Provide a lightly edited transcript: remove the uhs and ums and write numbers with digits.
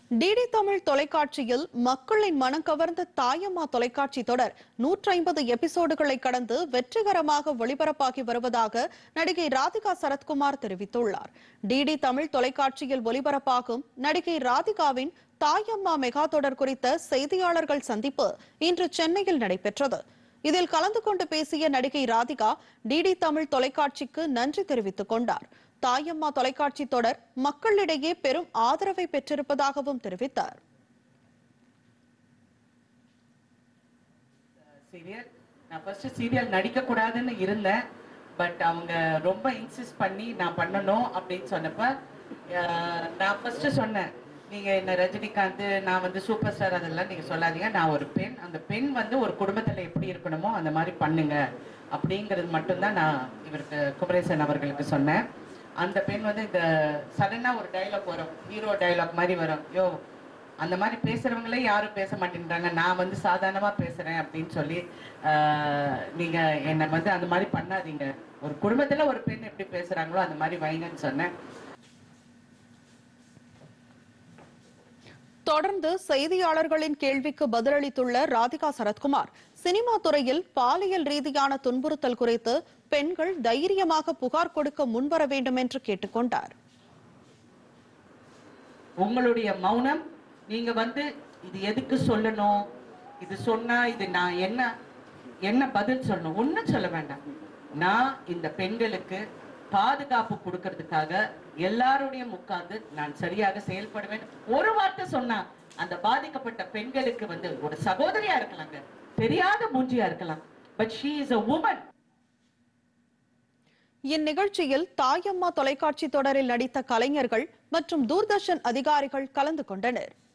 DD Tamil தொலைக்காட்சியில் மக்களின் மனம் கவர்ந்த தாயம்மா தொலைக்காட்சி தொடர் 150 எபிசோடுகளை கடந்து வெற்றிகரமாக ஒளிபரப்பாகி வருவதாக நடிகை ராதிகா சரத்குமார் தெரிவித்துள்ளார். டிடி தமிழ் தொலைக்காட்சியில் ஒளிபரப்பாகும் நடிகை ராதிகாவின் தாயம்மா மெகா தொடர் குறித்த செய்தியாளர்கள் சந்திப்பு இன்று சென்னையில் நடைபெற்றது. இதில் கலந்து கொண்டு பேசிய நடிகை ராதிகா டிடி தமிழ் தொலைக்காட்சிக்கு நன்றி தெரிவித்துக் கொண்டார். தாயம்மா தொலைக்காட்சி தொடர் மக்களிடையே பெரும் ஆதரவை பெற்றிருப்பதாகவும் தெரிவித்தார். நான் ஃபர்ஸ்ட் சீரியல் நடிக்க கூடாதுன்னு இருந்தேன். பட் அவங்க ரொம்ப இன்சிஸ்ட் பண்ணி நான் பண்ணணும் அப்படின்னு சொன்னப்ப நான் ஃபர்ஸ்ட் சொன்னேன், நீங்க என்ன ரஜினிகாந்த், நான் வந்து சூப்பர் ஸ்டார் அதெல்லாம் நீங்க சொல்லாதீங்க, நான் ஒரு பெண், அந்த பெண் வந்து ஒரு குடும்பத்துல எப்படி இருக்கணுமோ அந்த மாதிரி பண்ணுங்க அப்படிங்கிறது மட்டும்தான் நான் இவருக்கு குமரேசன் அவர்களுக்கு சொன்னேன். அந்த பெண் வந்து இந்த சடனா ஒரு டைலாக் வரும், ஹீரோ டைலாக் மாதிரி வரும், யோ அந்த மாதிரி பேசுறவங்களே யாரும் பேச மாட்டேன்றாங்க, நான் வந்து சாதாரணமா பேசுறேன் அப்படின்னு சொல்லி நீங்க என்னை வந்து அந்த மாதிரி பண்ணாதீங்க, ஒரு குடும்பத்துல ஒரு பெண் எப்படி பேசுறாங்களோ அந்த மாதிரி வைங்கன்னு சொன்னேன். தொடர்ந்து செய்தியாளர்களின் கேள்விக்கு பதிலளித்துள்ள ராதிகா சரத்குமார், சினிமா துறையில் பாலியல் ரீதியான துன்புறுத்தல் குறித்து பெண்கள் தைரியமாக புகார் கொடுக்க முன்வர வேண்டும் என்று கேட்டுக்கொண்டார். உங்களுடைய மௌனம், நீங்க வந்து இது எதுக்கு சொல்லணும், இது சொன்னா இது நான் என்ன பதில் சொல்லணும், ஒன்னும் சொல்ல வேண்டாம். நான் இந்த பெண்களுக்கு பாதுகாப்பு கொடுக்கறதுக்காக எல்லாருடைய உட்கார்ந்து நான் சரியாக செயல்படுவேன். ஒரு வார்த்தை சொன்னா அந்த பாதிக்கப்பட்ட பெண்களுக்கு வந்து ஒரு சகோதரியா இருக்கலாங்க, தெரியாத மூஞ்சியா இருக்கலாம், but she is a woman. இந்நிகழ்ச்சியில் தாயம்மா தொலைக்காட்சி தொடரில் நடித்த கலைஞர்கள் மற்றும் தூர்தர்ஷன் அதிகாரிகள் கலந்து கொண்டனர்.